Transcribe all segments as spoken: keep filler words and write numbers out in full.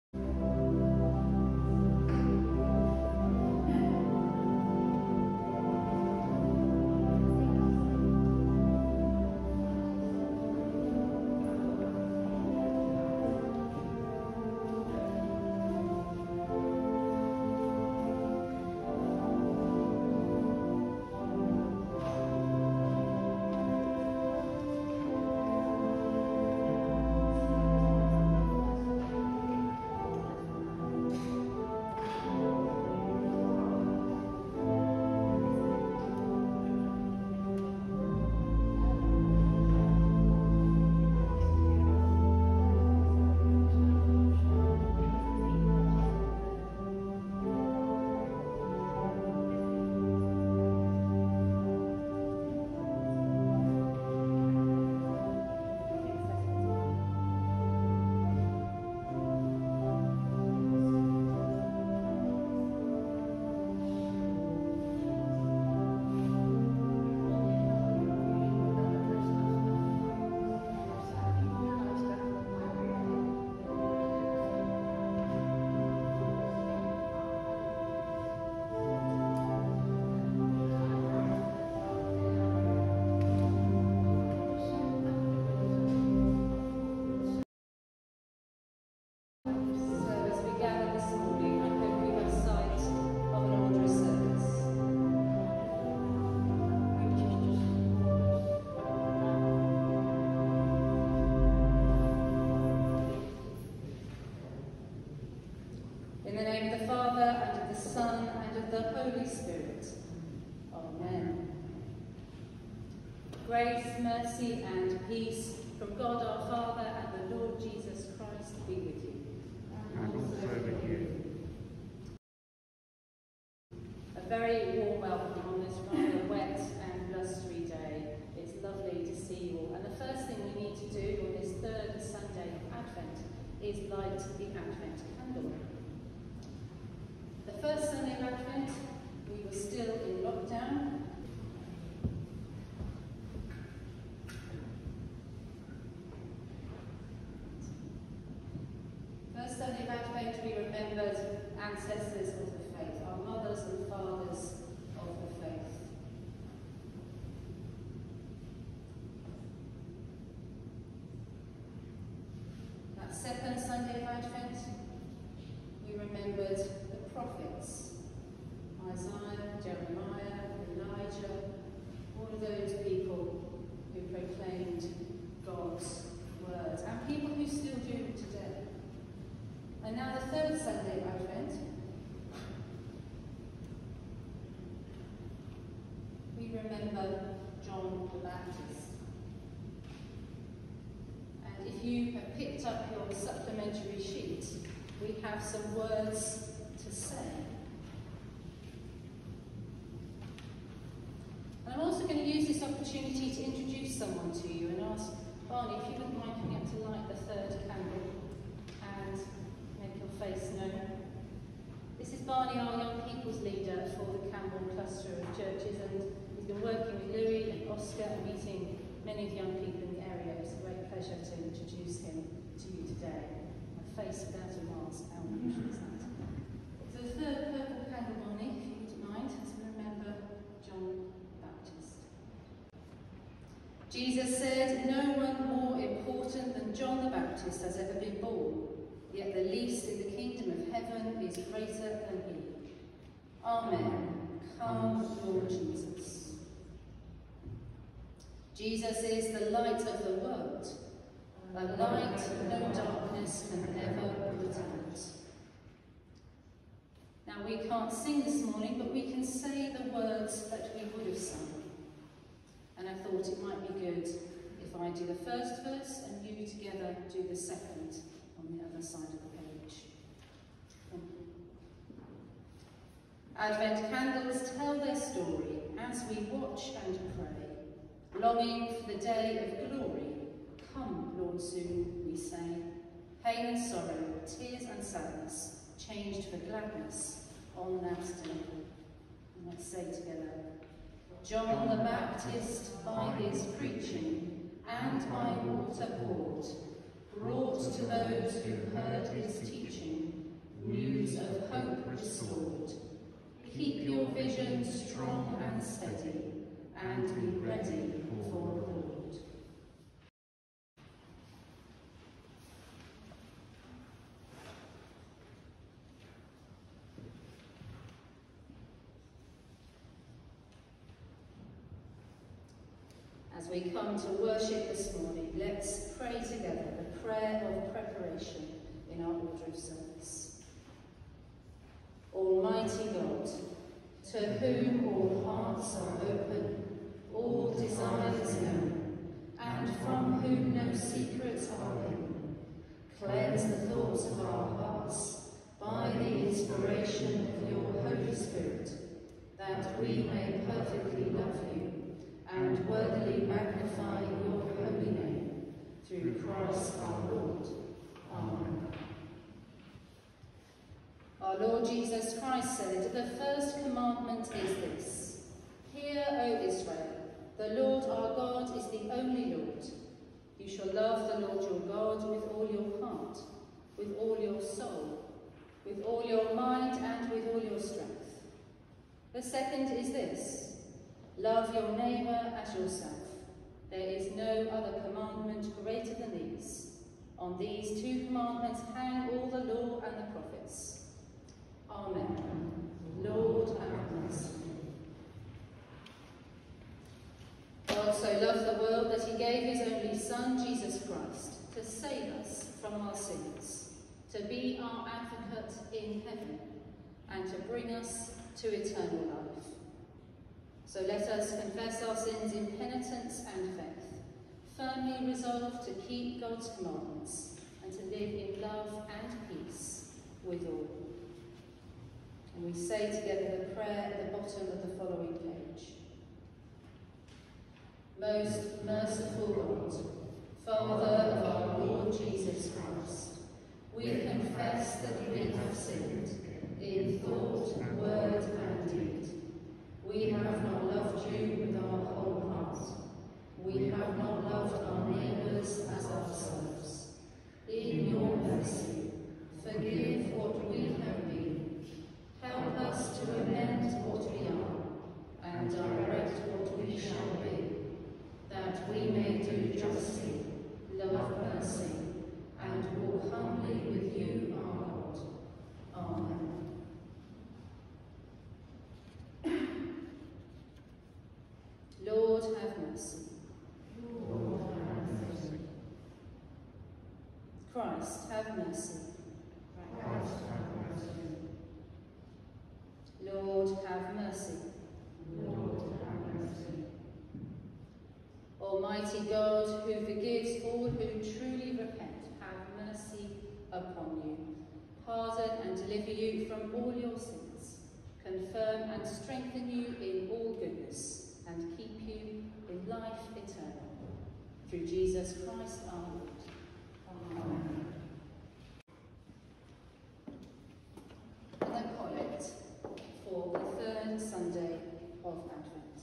In the name of the Father, and of the Son, and of the Holy Spirit. Amen. Grace, mercy, and peace from God our Father and the Lord Jesus Christ be with you. And also with you. A very warm welcome on this rather wet and blustery day. It's lovely to see you all. And the first thing we need to do on this third Sunday of Advent is light the Advent candle. The first Sunday of Advent, we were still in lockdown. First Sunday of Advent, we remembered ancestors of the faith, our mothers and fathers of the faith. That second Sunday of Advent, we remembered the prophets, Isaiah, Jeremiah, Elijah, all of those people who proclaimed God's words, and people who still do today. And now the third Sunday of Advent, we remember John the Baptist. And if you have picked up your supplementary sheet, we have some words to say. And I'm also going to use this opportunity to introduce someone to you and ask Barney if you wouldn't mind coming up to light the third candle and make your face known. This is Barney, our young people's leader for the Camborne cluster of churches, and he's been working with Louis and Oscar and meeting many of the young people in the area. It's a great pleasure to introduce him to you today. A face without a mask, how unusual is that? So the third purple candle, Barney, if you wouldn't mind, as we remember John the Baptist. Jesus said, "No one more important than John the Baptist has ever been born, yet the least in the kingdom of heaven is greater than he." Amen. Come, Lord Jesus. Jesus is the light of the world, a light no darkness can ever put out. Now we can't sing this morning, but we can say the words that we would have sung. And I thought it might be good if I do the first verse and you together do the second on the other side of the page. Advent candles tell their story as we watch and pray, longing for the day of glory. Come, Lord, soon, we say. Pain and sorrow, tears and sadness, changed for gladness on that day. And let's say together, John the Baptist by his preaching and by water poured, brought to those who heard his teaching news of hope restored. Keep your vision strong and steady, and be ready for the Lord. As we come to worship this morning, let's pray together the prayer of preparation in our order of service. Almighty God, to whom all hearts are open, all desires known, and from whom no secrets are hidden, cleanse the thoughts of our hearts by the inspiration of your Holy Spirit, that we may perfectly love you and worthily magnify your holy name, through Christ our Lord. Amen. Our Lord Jesus Christ said, the first commandment is this: Hear, O Israel, the Lord our God is the only Lord. You shall love the Lord your God with all your heart, with all your soul, with all your mind, and with all your strength. The second is this: love your neighbour as yourself. There is no other commandment greater than these. On these two commandments hang all the law and the prophets. Amen. Lord, have mercy. God so loved the world that he gave his only Son, Jesus Christ, to save us from our sins, to be our advocate in heaven, and to bring us to eternal life. So let us confess our sins in penitence and faith, firmly resolved to keep God's commandments and to live in love and peace with all. And we say together the prayer at the bottom of the following page. Most merciful God, Father of our Lord Jesus Christ, we confess that we have sinned in thought, word and deed. We have not loved you with our whole heart. We have not loved our neighbours as ourselves. In your mercy, forgive what we have been. Help us to amend what we are, and direct what we shall be, that we may do justly, love mercy, and walk humbly with you, our God. Amen. Lord, have mercy. Lord, have mercy. Christ, have mercy. Christ, have mercy. Lord, have mercy. Lord, have mercy. Almighty God, who forgives all who truly repent, have mercy upon you. Pardon and deliver you from all your sins. Confirm and strengthen you in all goodness, and keep you in life eternal. Through Jesus Christ our Lord. Amen. And the collect for the third Sunday of Advent.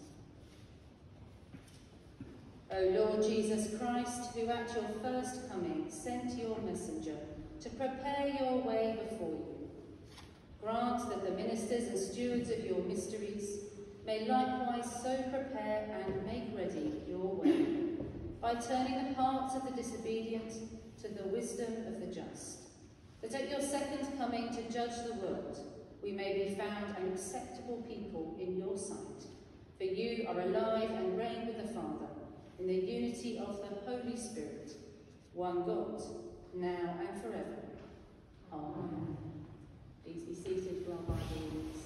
O Lord Jesus Christ, who at your first coming sent your messenger to prepare your way before you, grant that the ministers and stewards of your mysteries may likewise so prepare and make ready your way, by turning the hearts of the disobedient to the wisdom of the just, that at your second coming to judge the world, we may be found an acceptable people in your sight. For you are alive and reign with the Father, in the unity of the Holy Spirit, one God, now and forever. Amen. Please be seated for our Bible readings.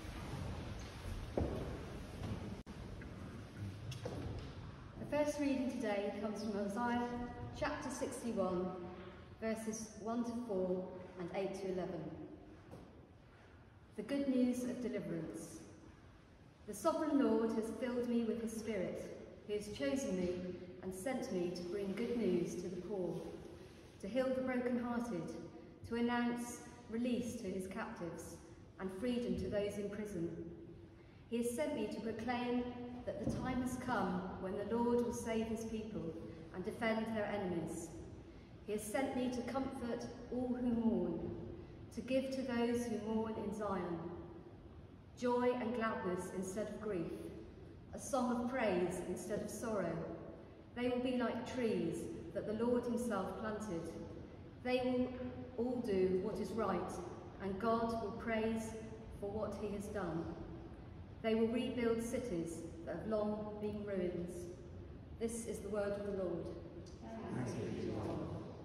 The first reading today comes from Isaiah chapter sixty-one, verses one to four and eight to eleven. The good news of deliverance. The sovereign Lord has filled me with his Spirit. He has chosen me and sent me to bring good news to the poor, to heal the brokenhearted, to announce release to his captives and freedom to those in prison. He has sent me to proclaim that the time has come when the Lord will save his people and defend their enemies. He has sent me to comfort all who mourn, to give to those who mourn in Zion joy and gladness instead of grief, a song of praise instead of sorrow. They will be like trees that the Lord himself planted. They will all do what is right, and God will praise for what he has done. They will rebuild cities that have long been ruins. This is the word of the Lord. Thanks be to God.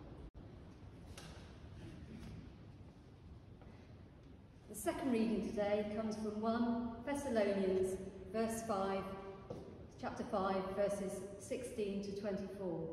The second reading today comes from First Thessalonians verse five, chapter five, verses sixteen to twenty-four.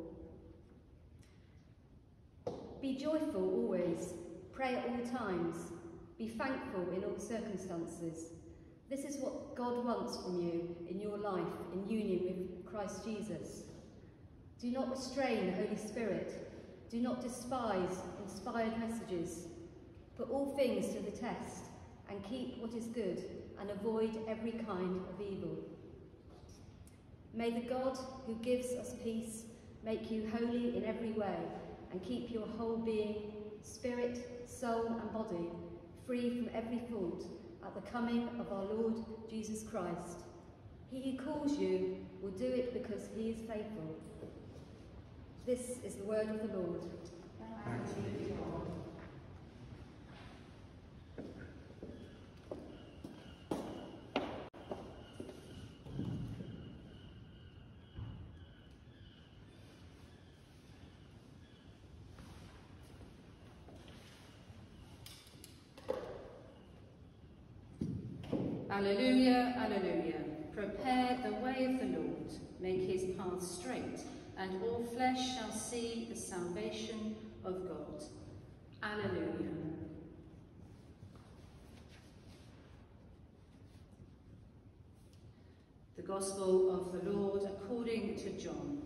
Be joyful always, pray at all times, be thankful in all circumstances. This is what God wants from you in your life in union with Christ Jesus. Do not restrain the Holy Spirit. Do not despise inspired messages. Put all things to the test and keep what is good and avoid every kind of evil. May the God who gives us peace make you holy in every way and keep your whole being, spirit, soul and body free from every fault at the coming of our Lord Jesus Christ. He who calls you will do it because he is faithful. This is the word of the Lord. Thanks be to God. Alleluia, alleluia. Prepare the way of the Lord, make his path straight, and all flesh shall see the salvation of God. Alleluia. The Gospel of the Lord according to John.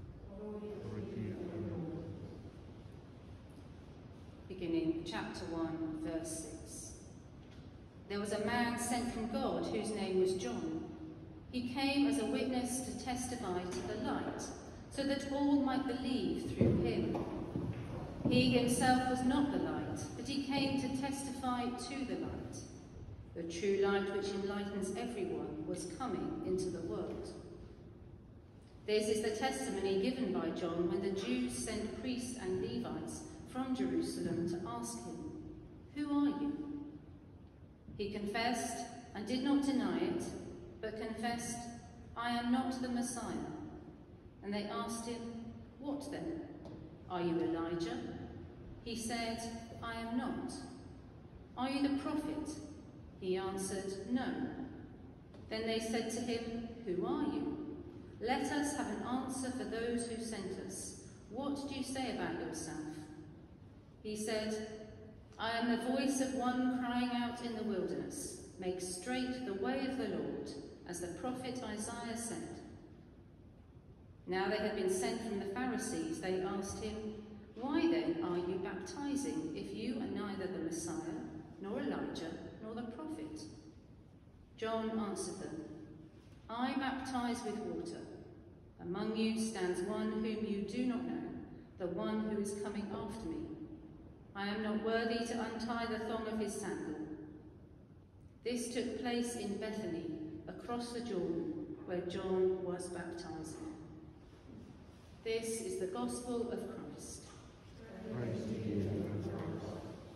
Beginning chapter one, verse six. There was a man sent from God whose name was John. He came as a witness to testify to the light, so that all might believe through him. He himself was not the light, but he came to testify to the light. The true light which enlightens everyone was coming into the world. This is the testimony given by John when the Jews sent priests and Levites from Jerusalem to ask him, "Who are you?" He confessed and did not deny it, but confessed, "I am not the Messiah." And they asked him, "What then? Are you Elijah?" He said, "I am not." "Are you the prophet?" He answered, "No." Then they said to him, "Who are you? Let us have an answer for those who sent us. What do you say about yourself?" He said, "I am the voice of one crying out in the wilderness, make straight the way of the Lord, as the prophet Isaiah said." Now they had been sent from the Pharisees. They asked him, "Why then are you baptizing if you are neither the Messiah, nor Elijah, nor the prophet?" John answered them, "I baptize with water. Among you stands one whom you do not know, the one who is coming after me. I am not worthy to untie the thong of his sandal." This took place in Bethany, across the Jordan, where John was baptizing. This is the gospel of Christ. Praise to you, O Christ.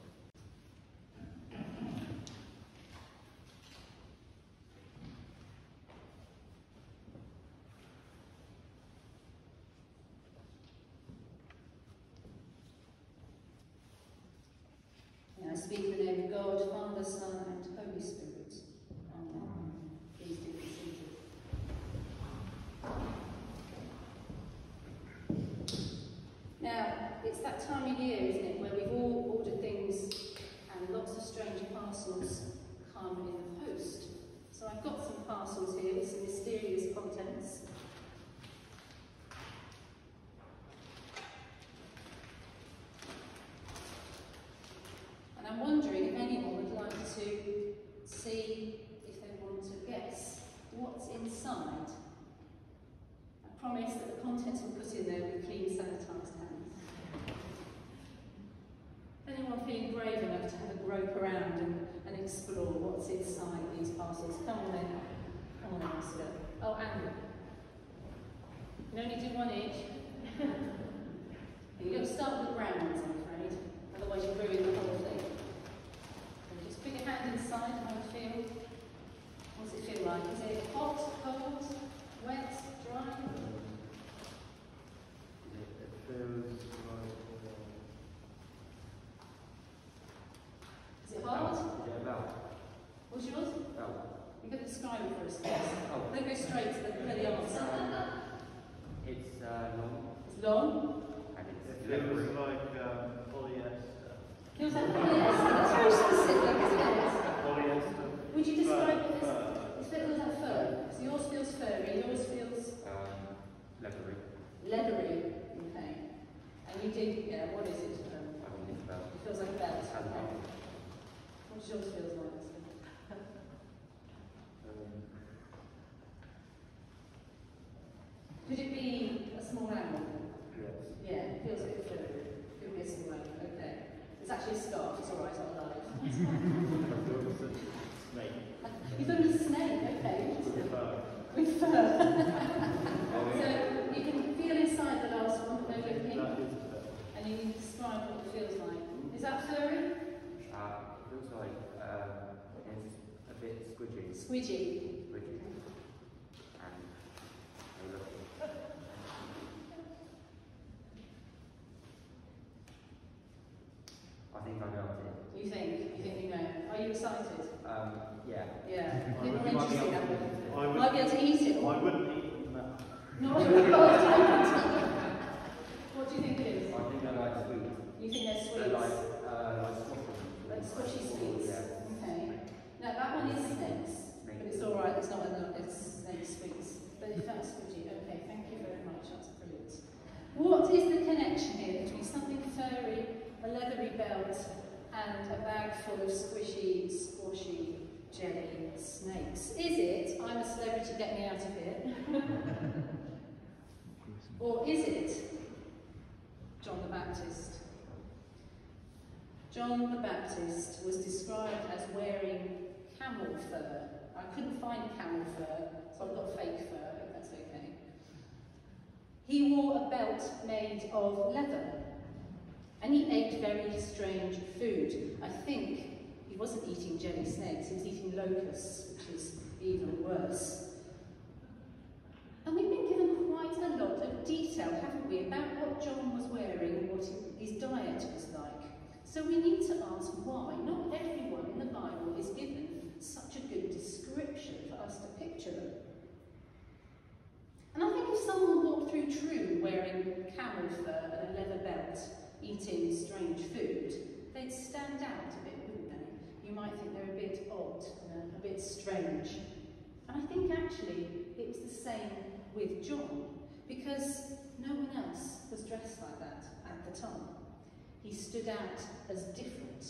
And I speak in the name of God, Father, Son, and Holy Spirit. Amen. Please do be seated. Now, it's that time of year, isn't it, where we've all ordered things and lots of strange parcels come in the post. So I've got some parcels here with some mysterious contents. And I'm wondering if anyone would like to skirt? Oh, and you can only do one each. You've got to start with the brown ones, I'm afraid. Otherwise you'll ruin the whole thing. So just put your hand inside and have a feel. What does it feel like? Is it hot, cold, wet, dry? It feels like. Is it hard? Yeah, belt. What's yours? Belt. You've got to describe it for us. Oh. Don't go straight to the, for the answer. It's uh, long. It's long. And it's It leathery. feels like um, polyester. Feels like polyester. That's very specific, isn't it? Polyester. Would you describe Fur, it as? fur. It feels like fur. So yours feels furry. Yours feels Um, leathery. leathery. Okay. And you did. Yeah. What is it? Um, I mean, it's belt. it feels like a belt. It has a Okay. belt. What does yours feels like? Um, Could it be a small animal? yes. Yeah, it feels a bit furry. Could be a small animal. Okay. It's actually a scarf. It's all right. I'll allow it. Snake. You thought it was a snake. Okay. With fur. With fur. So you can feel inside the last one. No looking. That is fur. And you can describe what it feels like. Is that furry? Uh, it feels like um, it's a bit squidgy. Squidgy. Squidgy. And they look. I think I know it. You think? You think you know? Are you excited? Um, yeah. Yeah. I A bit more would- interesting that I one. would- Might be able to eat it. I Or wouldn't eat them. not. What do you think it is? I think they're like sweet. You think they're sweets? They're like, uh, like squashy. Like squishy sweets? Yeah. Okay. Now that one is snakes. But it's alright, it's not a it's snake sweets. But it felt squidgy. Okay, thank you very much. That's brilliant. What is the connection here between something furry, a leathery belt, and a bag full of squishy, squashy jelly snakes? Is it, I'm a celebrity, get me out of here? Or is it John the Baptist? John the Baptist was described as wearing camel fur. I couldn't find camel fur, so I've got fake fur, I hope that's okay. He wore a belt made of leather, and he ate very strange food. I think he wasn't eating jelly snakes, he was eating locusts, which is even worse. And we've been given quite a lot of detail, haven't we, about what John was wearing and what his diet was like. So we need to ask why. Not everyone in the Bible is given such a good description for us to picture them. And I think if someone walked through True wearing camel fur and a leather belt, eating strange food, they'd stand out a bit, wouldn't they? You might think they're a bit odd and a, a bit strange. And I think actually it was the same with John, because no one else was dressed like that at the time. He stood out as different.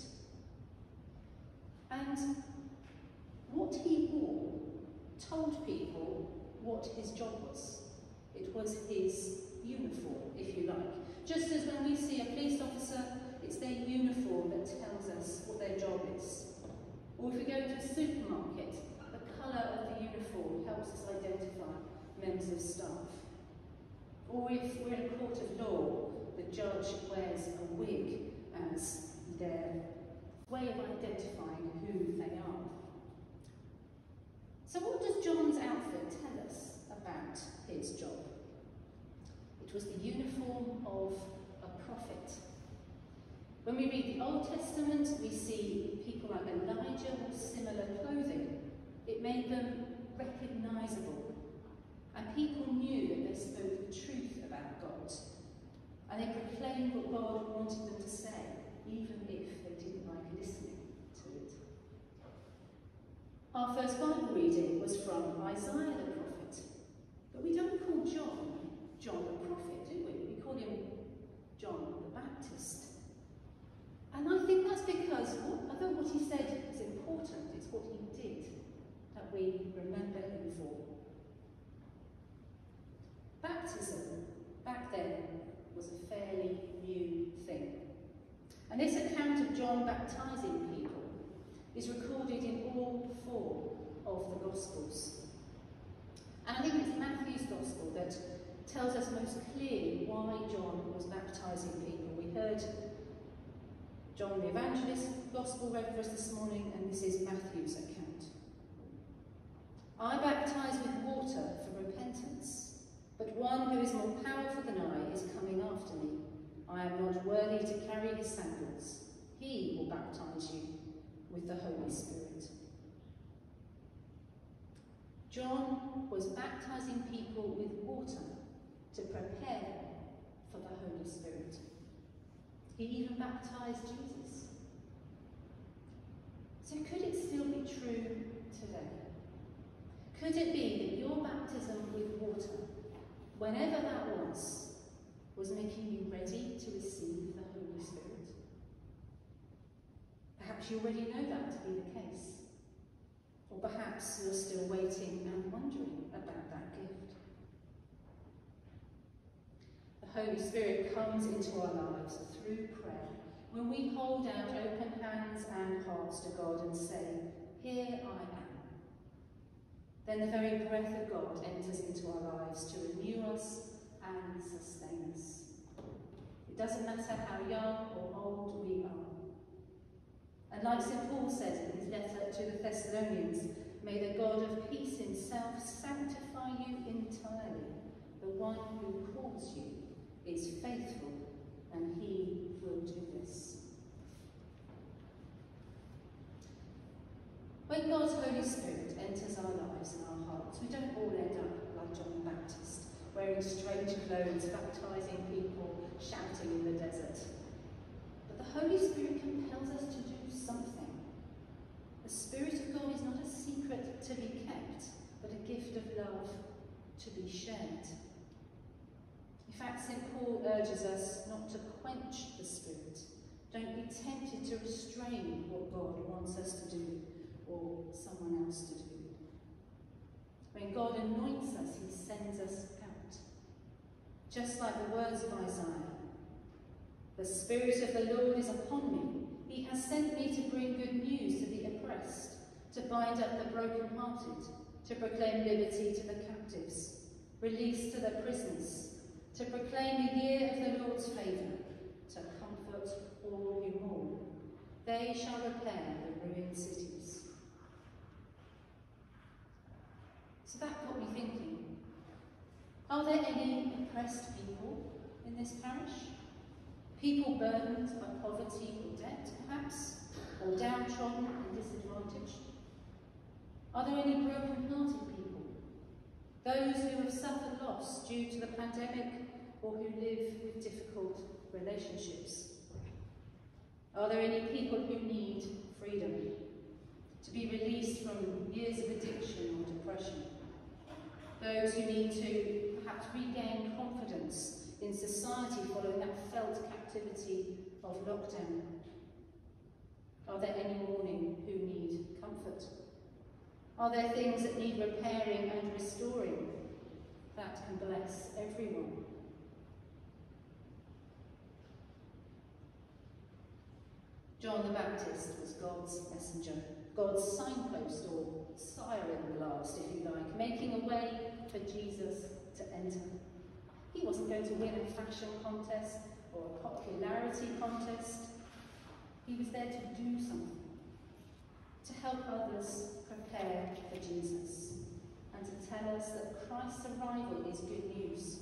And what he wore told people what his job was. It was his uniform, if you like. Just as when we see a police officer, it's their uniform that tells us what their job is. Or if we go to a supermarket, the colour of the uniform helps us identify members of staff. Or if we're in a court of law, the judge wears a wig as their way of identifying who they are. So what does John's outfit tell us about his job? It was the uniform of a prophet. When we read the Old Testament, we see people like Elijah with similar clothing. It made them recognisable. And people knew that they spoke the truth about God. And they proclaimed what God wanted them to say, even if they didn't like listening to it. Our first Bible reading was from Isaiah the prophet. But we don't call John John the prophet, do we? We call him John the Baptist. And I think that's because, what, although what he said is important, it's what he did that we remember him for. Baptism, back then, was a fairly new thing. And this account of John baptising people is recorded in all four of the Gospels. And I think it's Matthew's Gospel that tells us most clearly why John was baptising people. We heard John the Evangelist's Gospel read for us this morning, and this is Matthew's account. I baptise with water for repentance, but one who is more powerful than I is coming after me. I am not worthy to carry his sandals. He will baptise you with the Holy Spirit. John was baptising people with water to prepare them for the Holy Spirit. He even baptised Jesus. So could it still be true today? Could it be that your baptism with water, whenever that was, was making you ready to receive the Holy Spirit? Perhaps you already know that to be the case. Or perhaps you're still waiting and wondering about that gift. The Holy Spirit comes into our lives through prayer, when we hold out open hands and hearts to God and say, "Here I am." Then the very breath of God enters into our lives to renew us and sustain us. It doesn't matter how young or old we are. And like Saint Paul says in his letter to the Thessalonians, may the God of peace himself sanctify you entirely. The one who calls you is faithful, and he will do this. When God's Holy Spirit enters our lives and our hearts, we don't all end up like John the Baptist, wearing strange clothes, baptising people, shouting in the desert. But the Holy Spirit compels us to do something. The Spirit of God is not a secret to be kept, but a gift of love to be shared. In fact, Saint Paul urges us not to quench the Spirit. Don't be tempted to restrain what God wants us to do or someone else to do. When God anoints us, he sends us out. Just like the words of Isaiah, "The Spirit of the Lord is upon me. He has sent me to bring good news to the oppressed, to bind up the brokenhearted, to proclaim liberty to the captives, release to the prisoners, to proclaim the year of the Lord's favour, to comfort all who mourn. They shall repair the ruined cities." So that got me thinking, are there any oppressed people in this parish? People burdened by poverty or debt, perhaps, or downtrodden and disadvantaged? Are there any broken-hearted people? Those who have suffered loss due to the pandemic or who live with difficult relationships? Are there any people who need freedom, to be released from years of addiction or depression? Those who need to perhaps regain confidence in society following that felt captivity of lockdown? Are there any mourning who need comfort? Are there things that need repairing and restoring? That can bless everyone. John the Baptist was God's messenger, God's signpost or siren blast, if you like, making a way for Jesus to enter. He wasn't going to win a fashion contest or a popularity contest. He was there to do something, to help others prepare for Jesus, and to tell us that Christ's arrival is good news.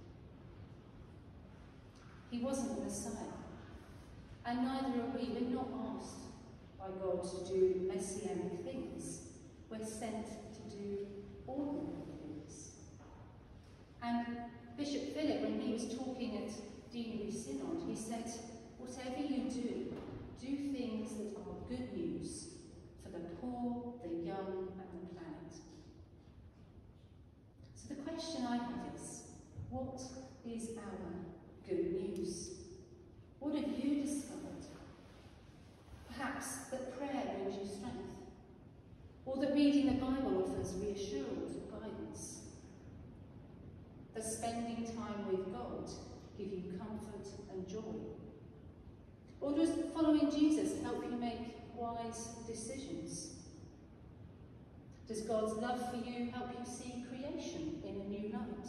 He wasn't the Messiah, and neither are we. We're not asked by God to do messianic things. We're sent to do ordinary things. And Bishop Philip, when he was talking at Deanery Synod, he said, whatever you do, do things that are good news for the poor, the young, and the planet. So the question I have is, what is our good news? What have you discovered? Perhaps that prayer brings you strength, or that reading the Bible offers reassurance or guidance. Does spending time with God give you comfort and joy? Or does following Jesus help you make wise decisions? Does God's love for you help you see creation in a new light?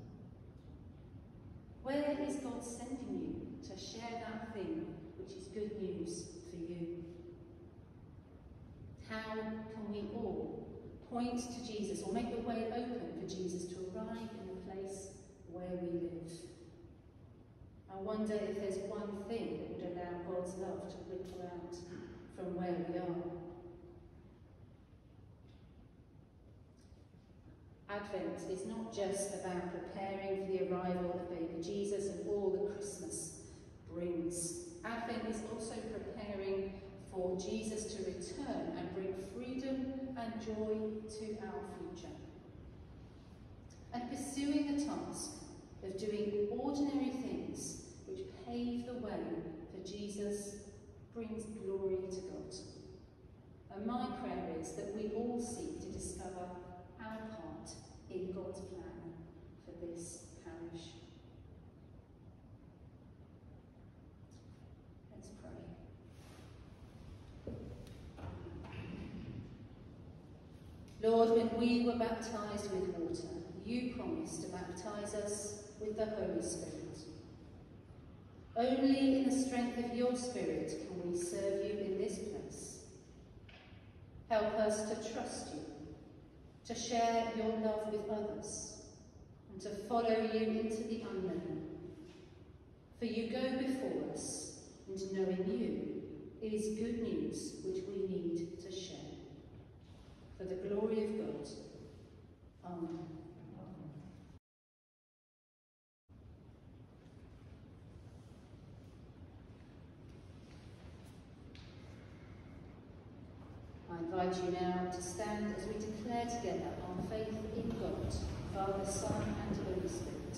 Where is God sending you to share that thing which is good news for you? How can we all point to Jesus or make the way open for Jesus to arrive in the place where we live? I wonder if there's one thing that would allow God's love to ripple out from where we are. Advent is not just about preparing for the arrival of baby Jesus and all that Christmas brings. Advent is also preparing for Jesus to return and bring freedom and joy to our future. And pursuing the task of doing ordinary things which pave the way for Jesus brings glory to God. And my prayer is that we all seek to discover our part in God's plan for this parish. Let's pray. Lord, when we were baptised with water, you promised to baptise us with the Holy Spirit. Only in the strength of your Spirit can we serve you in this place. Help us to trust you, to share your love with others, and to follow you into the unknown. For you go before us, and knowing you is good news which we need to share. For the glory of God. Amen. I invite you now to stand as we declare together our faith in God, Father, Son and Holy Spirit.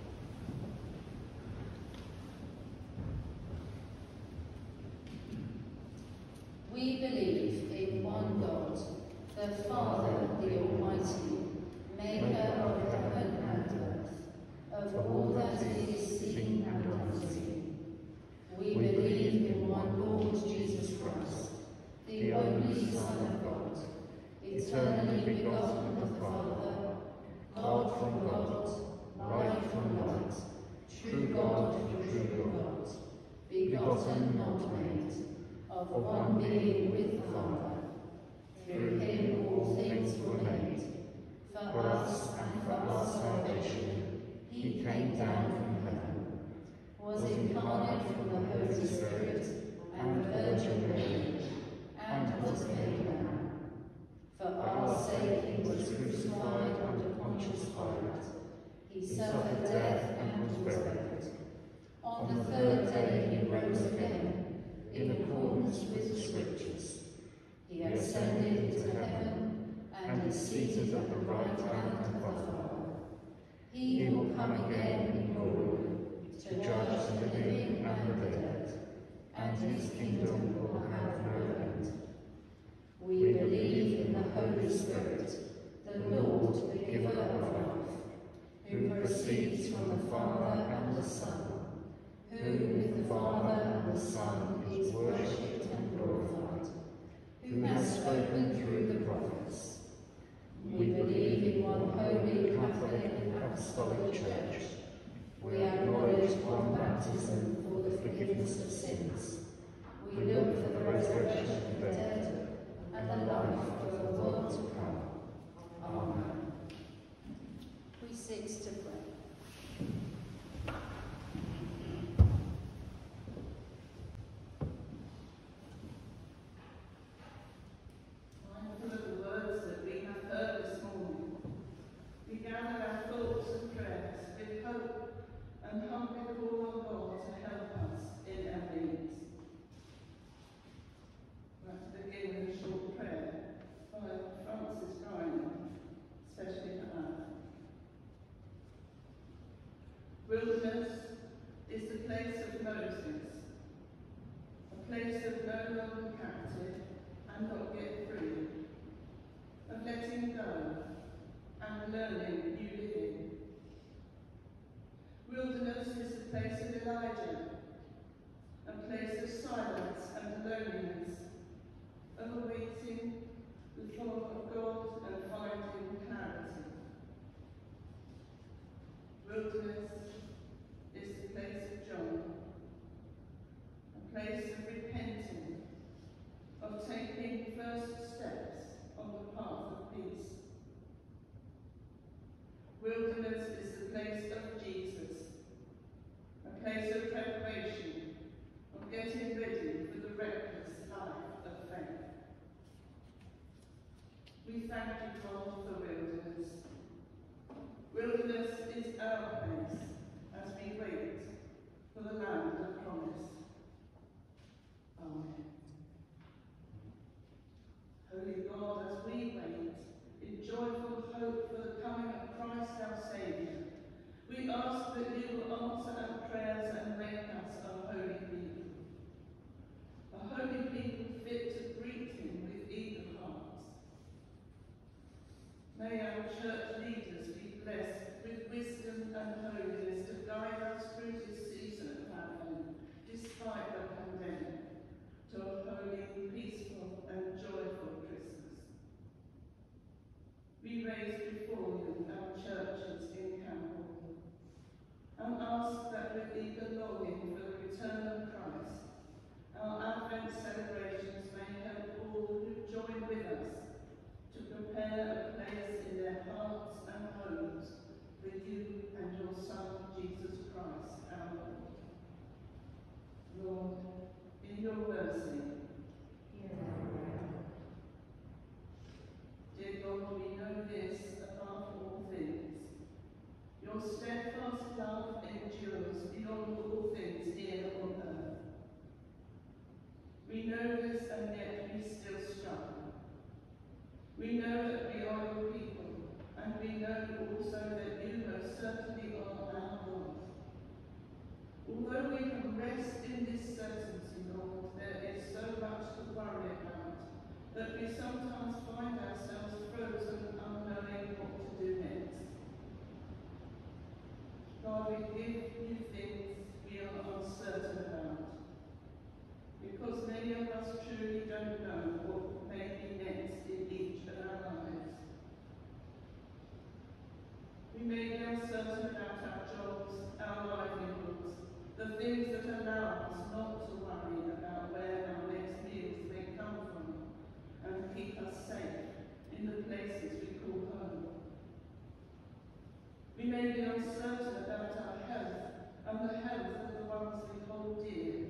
We believe in one God, the Father, the Almighty, maker of heaven and earth, of all that is seen and unseen. We believe in one Lord Jesus Christ, the only Son of God, eternally begotten of the Father, God from God, light from light, true God from true God, begotten, not made, of one being with the Father. Through him all things were made. For us and for our salvation, he came down from heaven, was incarnate from the Holy Spirit and the Virgin Mary, and was made man. For our sake he was crucified under Pontius Pilate. He suffered death and was buried. On the third day he rose again, in accordance with the Scriptures. He ascended into heaven, and is seated at the right hand of the Father. He will come again in glory, to judge the living and the dead, and his kingdom will have no end. We believe in the Holy Spirit, the Lord, the giver of life, who proceeds from the Father and the Son, who with the Father and the Son is worshipped and glorified, who has spoken through the prophets. We believe in one holy, Catholic and Apostolic Church. We acknowledge one baptism for the forgiveness of sins. We look for the resurrection of the dead and the life of the world to come. Amen. We sit to pray. Mindful of the words that we have heard this morning, we gather our thoughts and prayers with hope and humbly call on God to help us in our needs. We'd like to begin with a short prayer by Francis Guinan, especially for Anne. Wilderness is the place of Moses, a place of no longer captive and not yet free, of letting go and learning new living. Wilderness is the place of Elijah, a place of silence and loneliness, of awaiting the thought of God and finding clarity. Wilderness is the place of joy, a place of repenting, of taking first steps on the path of peace. Wilderness is the place of Jesus, a place of preparation, of getting ready for the reckless life of faith. We thank you, God, for wilderness. Wilderness is our place as we wait for the land of promise. Amen. Holy God, as we wait in joyful hope for the coming of Christ our Saviour, we ask that you will answer our prayers and make us a holy people. A holy people fit to greet him with eager hearts. May our church leaders be blessed with wisdom and holiness to guide us through this season of Advent, despite the pandemic, to a holy, peaceful and joyful Christmas. We raise before you our churches in Camborne and ask that with eager longing for the return of Christ, our Advent celebrations may help all who join with us to prepare a place in their hearts and homes for you and your Son, Jesus Christ, our Lord. Lord, in your mercy, hear our prayer. Dear God, we know this above all things. Your steadfast love endures beyond all things here on earth. We know this, and yet we still struggle. We know that we are your people, and we know also that you most certainly are our God. Although we can rest in this certainty, Lord, there is so much to worry about that we sometimes find ourselves frozen, unknowing what to do next. God, we give you things we are uncertain about, because many of us truly don't know what may be next in each of our lives. We may be uncertain about our jobs, our livelihoods, the things that allow us not to worry about where our next meals may come from, and keep us safe in the places we call home. We may be uncertain about our health and the health of the ones we hold dear.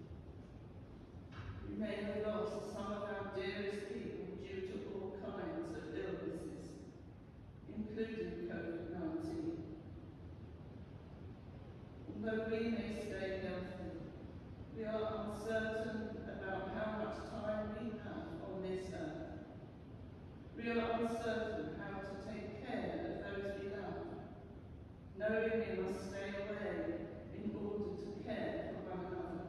We may have lost some of our dearest people due to all kinds of illnesses, including COVID nineteen. Although we may stay healthy, we are uncertain about how much time we have on this earth. We are uncertain how to take care of those we love, knowing we must stay away in order to care for one another.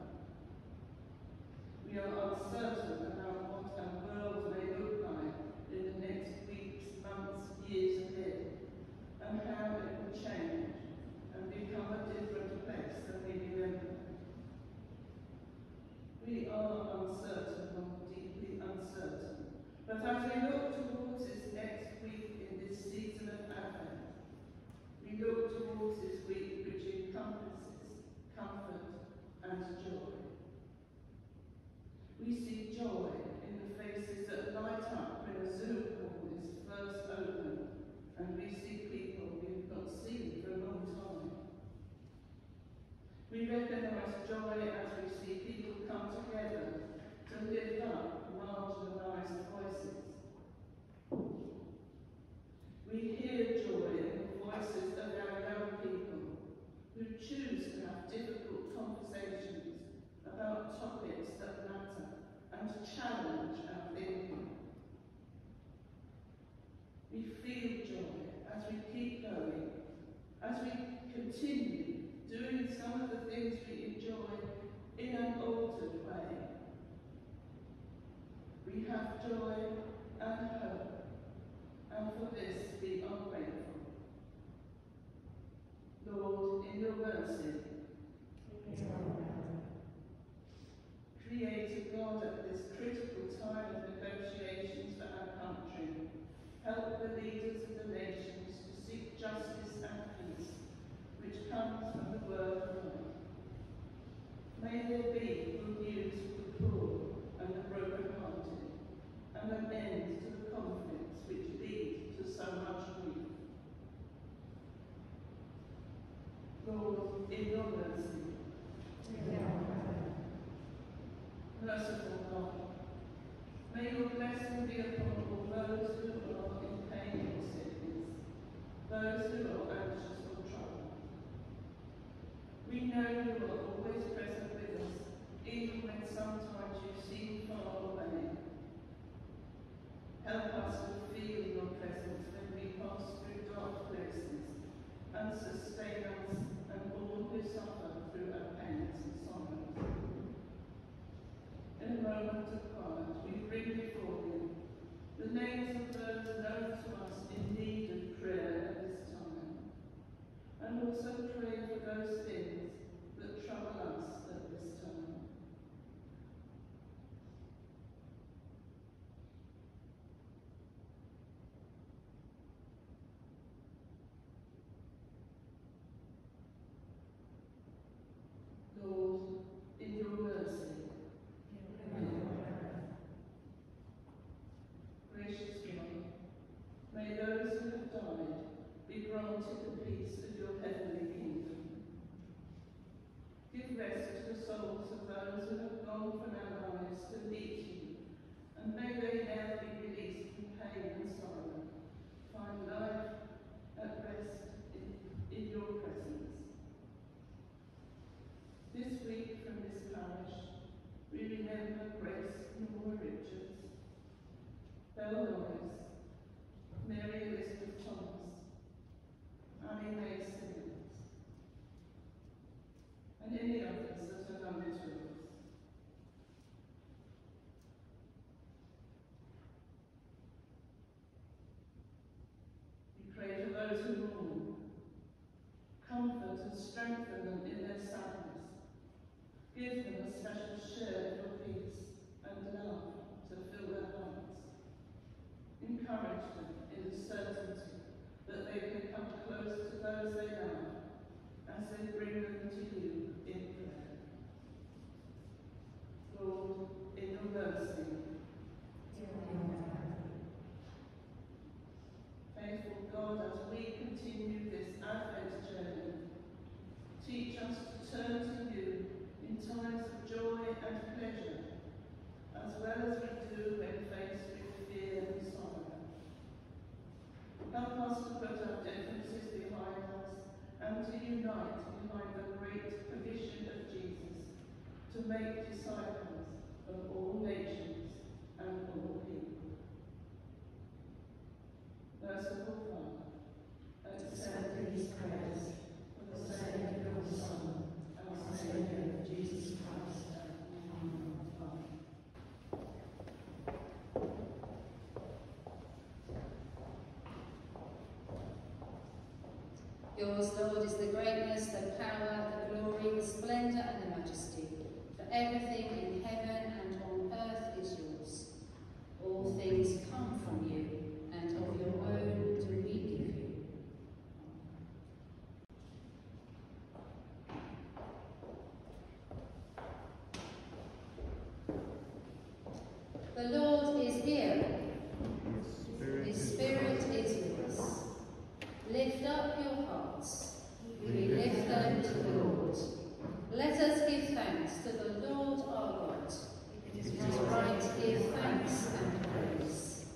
We are uncertain about what our world may look like in the next weeks, months, years ahead, and how it will change and become a different place than we remember. We are uncertain, not deeply uncertain, but as we look towards this next week in this season of Advent, we look towards this week which encompasses comfort and joy. We see joy in the faces that light up when a Zoom call is first opened, and we see people we've not seen for a long time. We recognise joy as we see people come together to lift up marginalised voices. We hear joy in the voices of our young people who choose to have difficult conversations about topics that matter and challenge our thinking. We feel joy as we keep going, as we continue doing some of the things we enjoy in an altered way. We have joy and hope, and for this we are grateful. Lord, in your mercy, Creator God, at this critical time may there be good news for the poor and the broken-hearted, and an end to the conflicts which lead to so much grief. Lord, in your mercy, merciful God, may your blessing be upon all those who are in pain or sickness, those who are anxious or troubled. We know you are always present with us, even when sometimes you seem far away. Help us to feel your presence when we pass through dark places, and sustain us and all who suffer through our pains and sorrows. In a moment of quiet, we bring before you the names of those known to us in need of prayer at this time, and also pray for those things that trouble us at this time. Lord, in your mercy, gracious God, may those who have died be granted the peace of your heavenly kingdom. Give rest to the souls of those who have gone from our lives to meet you, and may they now be released from pain and sorrow, find life at rest in, in your presence. This week from this parish, we remember Grace Nora Richards, Belle Norris, Mary Elizabeth Thomas, Annie Mae Simmons, and any others that are known to us. We pray for those who mourn, comfort and strengthen them in their sadness. Give them a special share of your peace and love to fill their hearts. Encourage them in the certainty that they can come close to those they love as they bring them to you in prayer. Lord, in your mercy, faithful God, as we continue this Advent journey, teach us to turn to you in times of joy and pleasure, as well as we do when faced with fear and sorrow. Help us to put our differences behind us and to unite behind the great commission of Jesus to make disciples of all nations and all people. Merciful Father, accept these prayers for the sake of your Son, our Saviour, Jesus Christ. Amen. Yours, Lord, is the greatness, the power, the glory, the splendour and the majesty. For everything in heaven and on earth is yours. All things come from you, and of your own do we give you. The Lord is here. His Spirit is with us. Lift up your hearts. We lift them to the Lord. Let us give thanks to the Lord our God. It is right to give thanks and praise.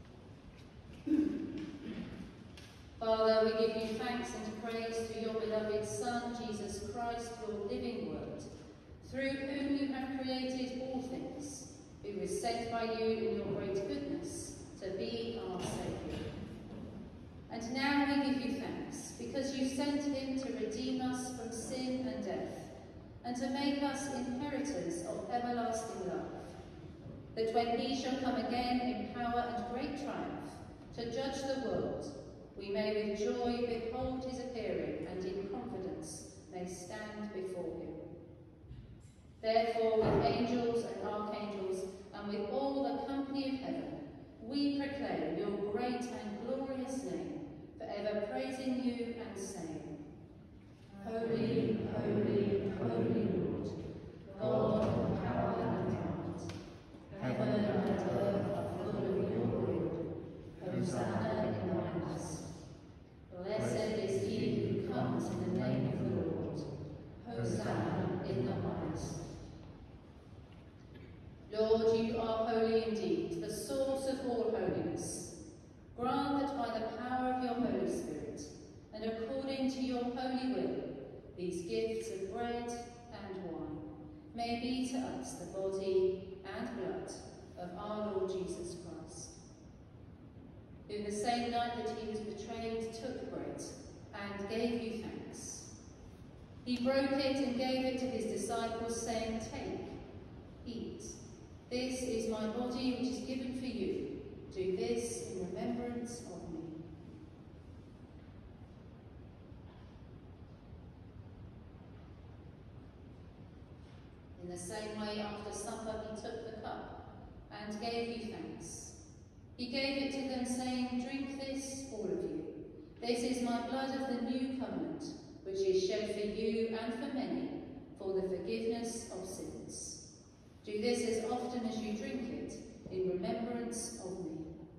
Father, we give you thanks and praise through your beloved Son, Jesus Christ, your living word, through whom you have created all things, who was sent by you in your great goodness to be our Saviour. And now we give you thanks, because you sent him to redeem us from sin and death, and to make us inheritors of everlasting life, that when he shall come again in power and great triumph, to judge the world, we may with joy behold his appearing, and in confidence may stand before him. Therefore, with angels and archangels, and with all the company of heaven, we proclaim your great and glorious name, forever praising you and saying, Holy, holy, holy Lord, are holy indeed, the source of all holiness. Grant that by the power of your Holy Spirit, and according to your holy will, these gifts of bread and wine may be to us the body and blood of our Lord Jesus Christ, who the same night that he was betrayed took bread and gave you thanks. He broke it and gave it to his disciples, saying, "Take, eat. This is my body which is given for you. Do this in remembrance of me." In the same way, after supper, he took the cup and gave you thanks. He gave it to them, saying, "Drink this, all of you. This is my blood of the new covenant, which is shed for you and for many for the forgiveness of sins. Do this as often as you drink it in remembrance of me."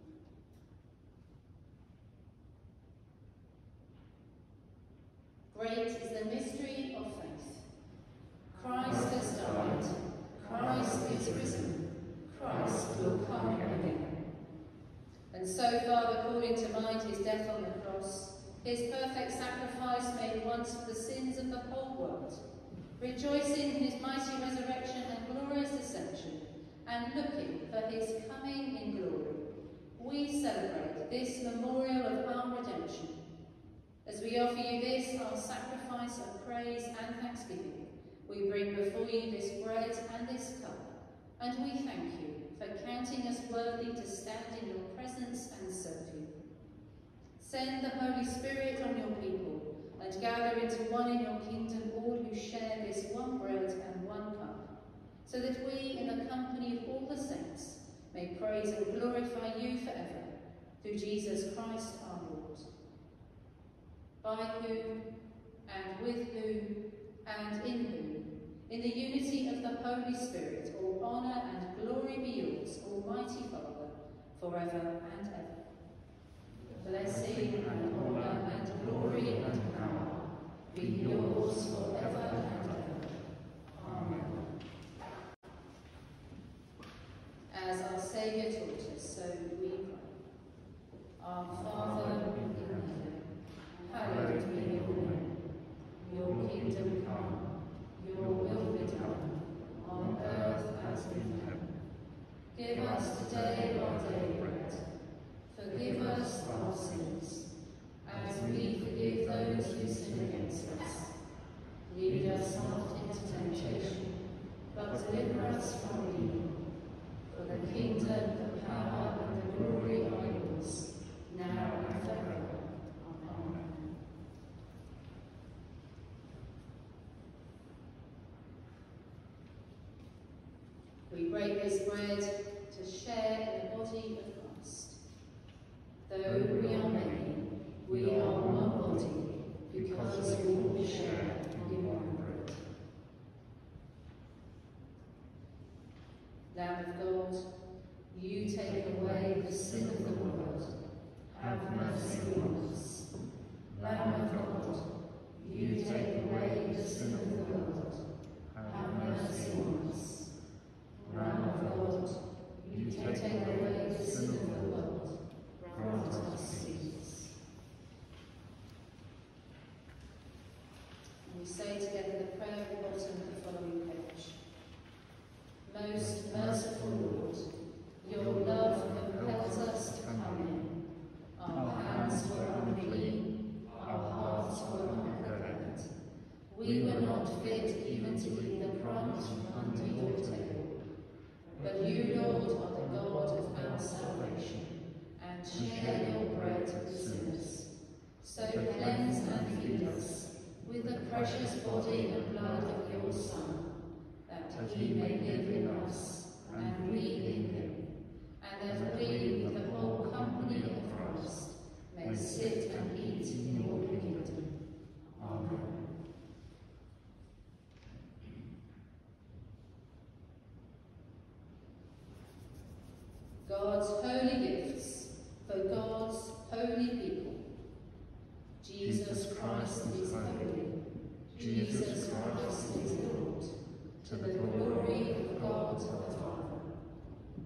Great is the mystery of faith. Christ has died. Christ is risen. Christ will come again. And so, Father, calling to mind his death on the cross, his perfect sacrifice made once for the sins of the whole world, rejoicing in his mighty resurrection and glorious ascension, and looking for his coming in glory, we celebrate this memorial of our redemption. As we offer you this, our sacrifice of praise and thanksgiving, we bring before you this bread and this cup, and we thank you for counting us worthy to stand in your presence and serve you. Send the Holy Spirit on your people, and gather into one in your kingdom all who share this one bread and one cup, so that we, in the company of all the saints, may praise and glorify you forever, through Jesus Christ our Lord. By whom, and with whom, and in whom, in the unity of the Holy Spirit, all honour and glory be yours, Almighty Father, forever and ever. Blessing and honour and glory and power be yours forever and ever. Amen. As our Saviour taught us, so we pray. Our Father in heaven, hallowed be your name. Your kingdom come, your will be done, on earth as in heaven. Give us today our daily bread. Forgive us our sins, as we forgive those who sin against us. Lead us not into temptation, but deliver us from evil. For the kingdom, the power, and the glory are yours, now and forever. Amen. We break this bread to share in the body of Christ. Though we are many, we are one body, because we all share in one bread. Lamb of God, you take away the sin of the world. Have mercy on us. Lamb of God, you take away the sin of the world. Have mercy on us. Lamb of God, you take away the sin of the world. Grant us peace. And we say together the prayer at the bottom of the following page. Most merciful Lord, your love compels us to come in. Our hands were unclean, our hearts were unprepared. We were not fit even to eat the crumbs from under your table. But you, Lord, are the God of our salvation, and share your bread with sinners. So cleanse and feed us with the precious body and blood of your Son, that he may live in us, and we in him, and that we, with the whole company of Christ, may sit and eat in your kingdom. Amen. God's holy gifts for God's holy people. Jesus Christ is holy. Jesus Christ is Lord. To the glory of God the Father.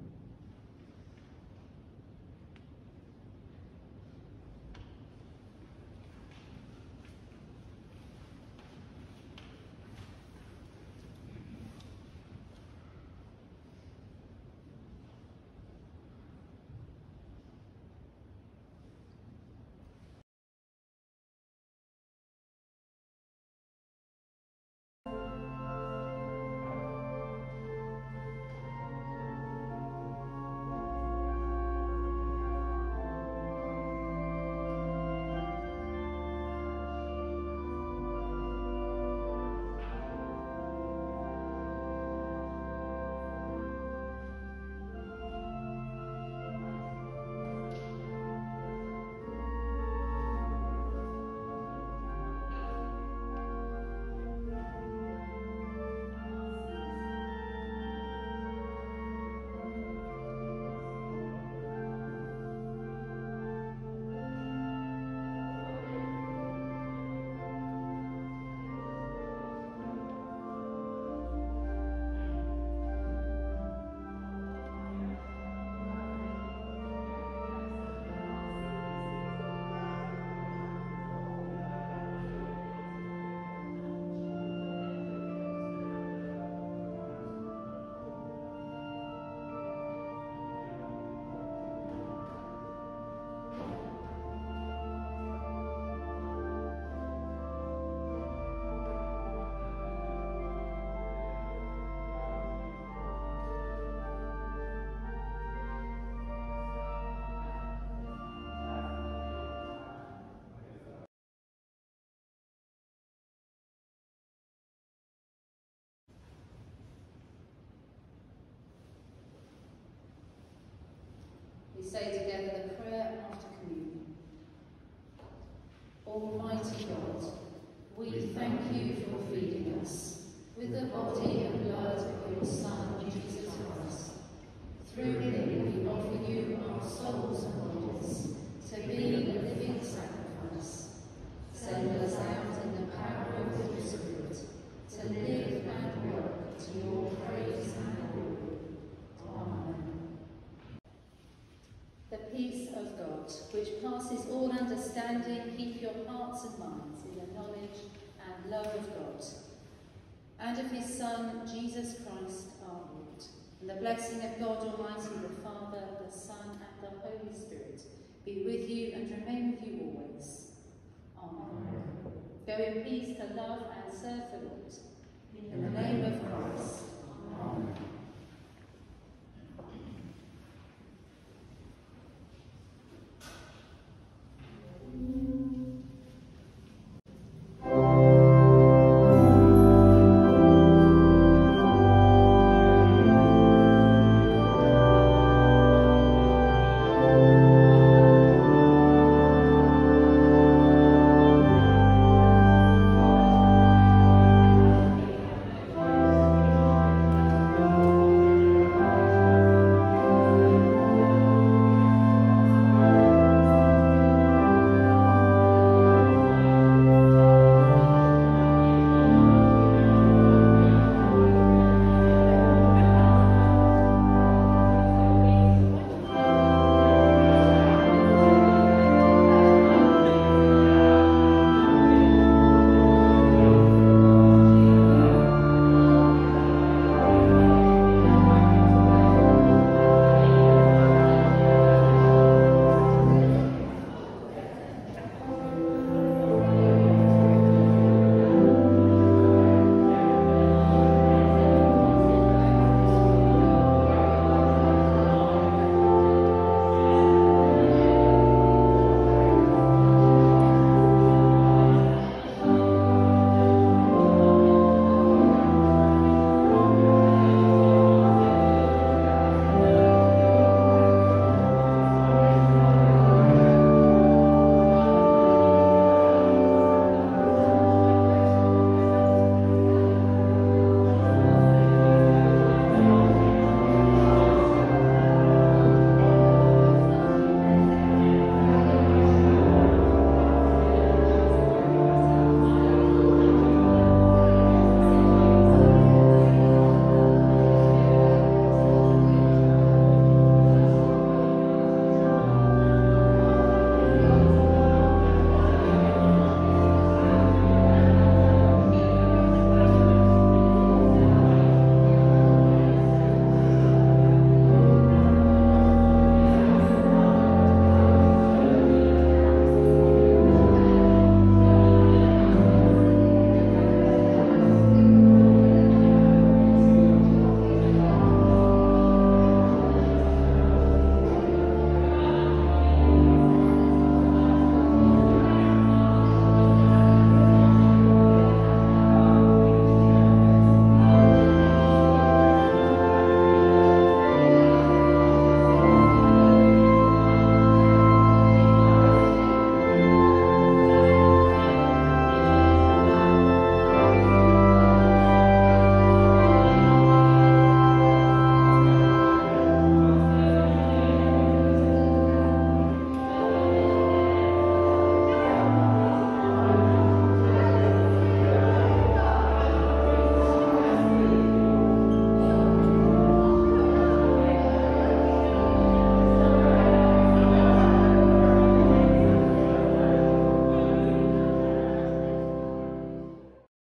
say together the prayer after communion. Almighty God, we thank you for feeding us with the body and blood of your Son, Jesus Christ. Through him we offer you our souls and bodies to be a living sacrifice. Send us out in the power of your Spirit to live and work to your praise and glory. Amen. The peace of God, which passes all understanding, keep your hearts and minds in the knowledge and love of God and of his Son, Jesus Christ our Lord. And the blessing of God Almighty, the Father, the Son, and the Holy Spirit be with you and remain with you always. Amen. Go in peace to love and serve the Lord. In the